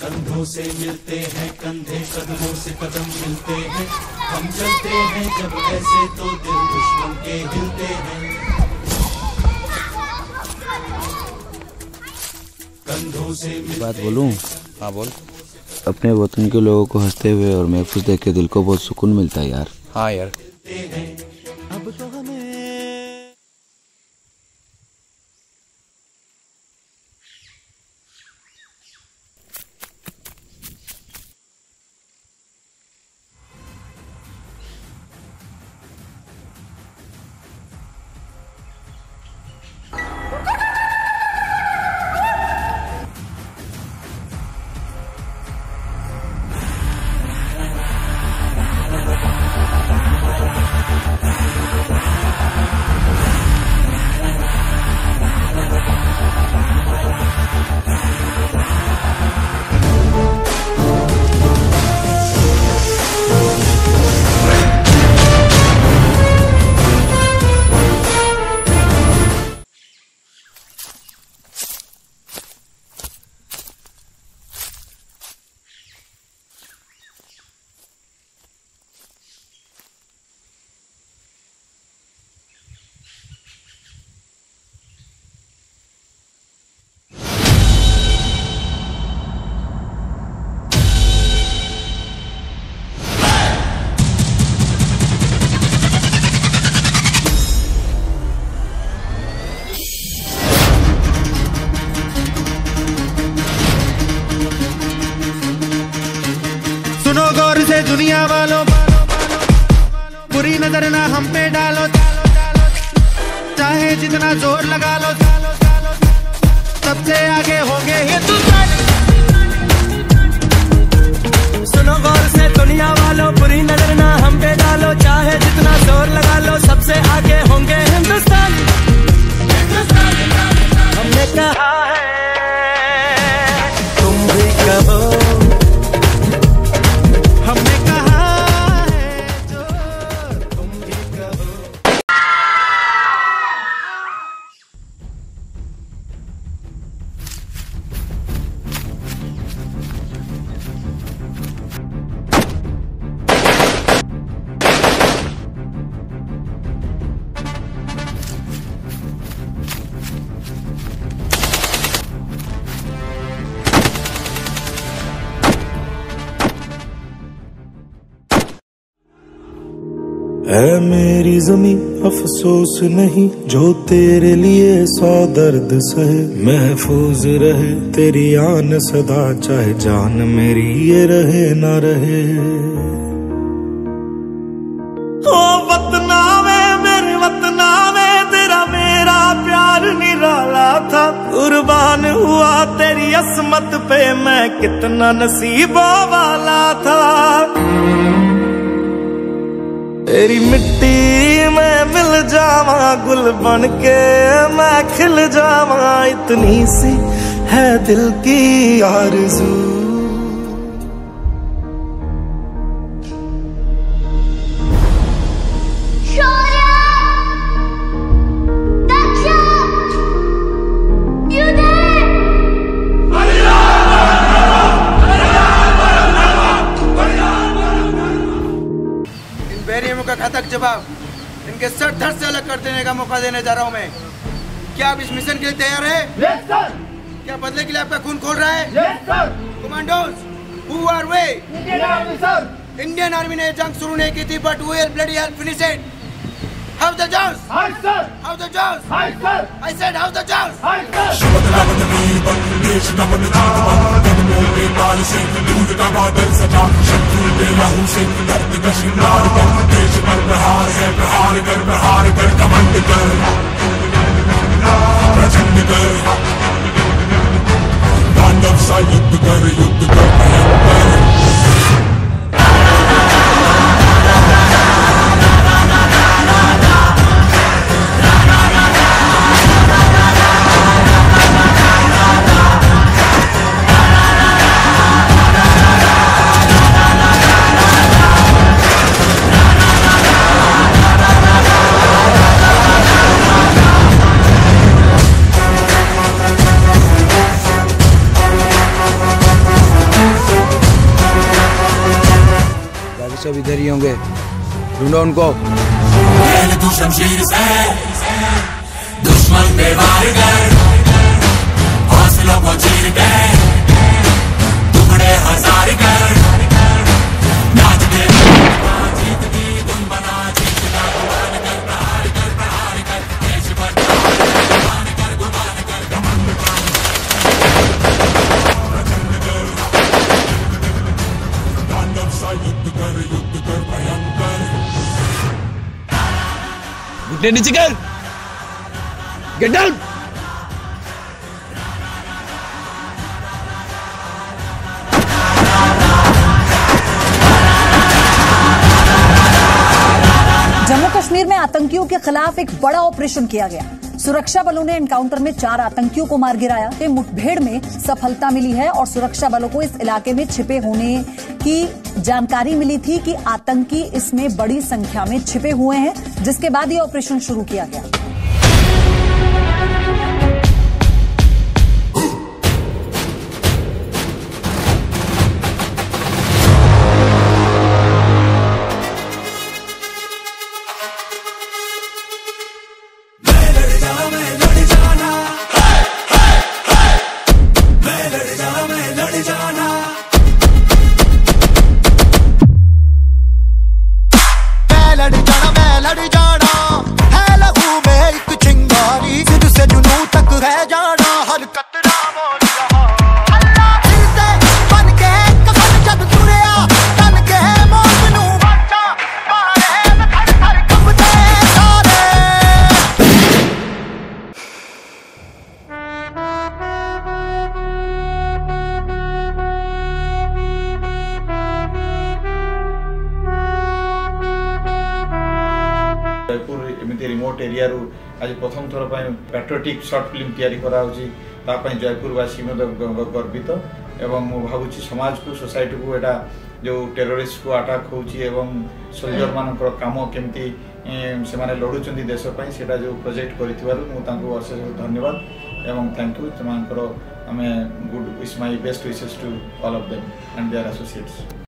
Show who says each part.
Speaker 1: कंधों से मिलते हैं कंधे, कदमों से कदम मिलते हैं, हम चलते हैं जब ऐसे तो दिल दुश्मन के हिलते हैं। कंधों से
Speaker 2: बात बोलूं?
Speaker 3: हाँ बोल।
Speaker 2: अपने वतन के लोगों को हंसते हुए और महफूज देख के दिल को बहुत सुकून मिलता है यार।
Speaker 3: हाँ यार।
Speaker 1: अब तो हमें
Speaker 4: दुनिया वालों, बुरी नजर ना हम पे डालो, चाहे जितना जोर लगा लो, सबसे आगे होंगे हिंदुस्तान। सुनो गौर से दुनिया वालों, बुरी नजर ना हम पे डालो, चाहे जितना जोर लगा लो, सबसे आगे होंगे हिंदुस्तान। हमने कहा है तुम भी कहो, हमने कहा है जो तुम भी कहो।
Speaker 5: ऐ मेरी ज़मीं अफसोस नहीं, जो तेरे लिए 100 दर्द सहे, महफूज रहे तेरी आन सदा, चाहे जान मेरी ये रहे ना रहे। ओ वतना में मेरे वतना में, तेरा मेरा प्यार निराला था, कुर्बान हुआ तेरी असमत पे मैं, कितना नसीबों वाला था। तेरी मिट्टी में मिल जावा, गुल बन के मैं खिल जावा, इतनी सी है दिल की आरज़ू।
Speaker 4: का घातक जवाब इनके सर धड़ से अलग कर देने का मौका देने जा रहा हूं मैं। क्या आप इस मिशन के लिए तैयार हैं? Yes, sir. क्या बदले के लिए आपका खून खोल रहा है? Yes, sir. Commandos, who are we? Indian Army, sir. Indian Army ने जंग शुरू नहीं की थी, but we will bloody hell finish it. How's the Jones? Hi, sir. How's the Jones? Hi, sir. I said, how's the Jones? Hi,
Speaker 2: होंगे, ढूंढो उनको।
Speaker 1: तू शमशीर से दुश्मन पे वार कर, हौसलों को चीर के टुकड़े हजार कर, नाच दे जीत की धुन बना, जीत का गुमान कर, प्रहार कर, प्रहार कर, देश पर गुमान कर, गुमान कर, घमंड कर, तांडव सा युद्ध कर भयंकर।
Speaker 2: घुटने नीचे कर, गेट डाउन।
Speaker 3: जम्मू कश्मीर में आतंकियों के खिलाफ एक बड़ा ऑपरेशन किया गया। सुरक्षा बलों ने एनकाउंटर में 4 आतंकियों को मार गिराया। मुठभेड़ में सफलता मिली है और सुरक्षा बलों को इस इलाके में छिपे होने की जानकारी मिली थी कि आतंकी इसमें बड़ी संख्या में छिपे हुए हैं, जिसके बाद ये ऑपरेशन शुरू किया गया।
Speaker 6: जयपुर एमती रिमोट एरिया आज प्रथम थर पैट्रियोटिक शॉर्ट फिल्म तैयारी करा जयपुरवासी गर्वित एवं मु भावुची समाज को सोसाइटी को एटा जो टेररिस्ट को अटैक होची सोल्जर मानकर काम केमती से माने लड़ुचंदी देश पई सेटा जो प्रोजेक्ट करिथिबारु मु तांको अशेष धन्यवाद एवं थैंक यू तमानकर आमे good wish my best wishes to all of them and their associates.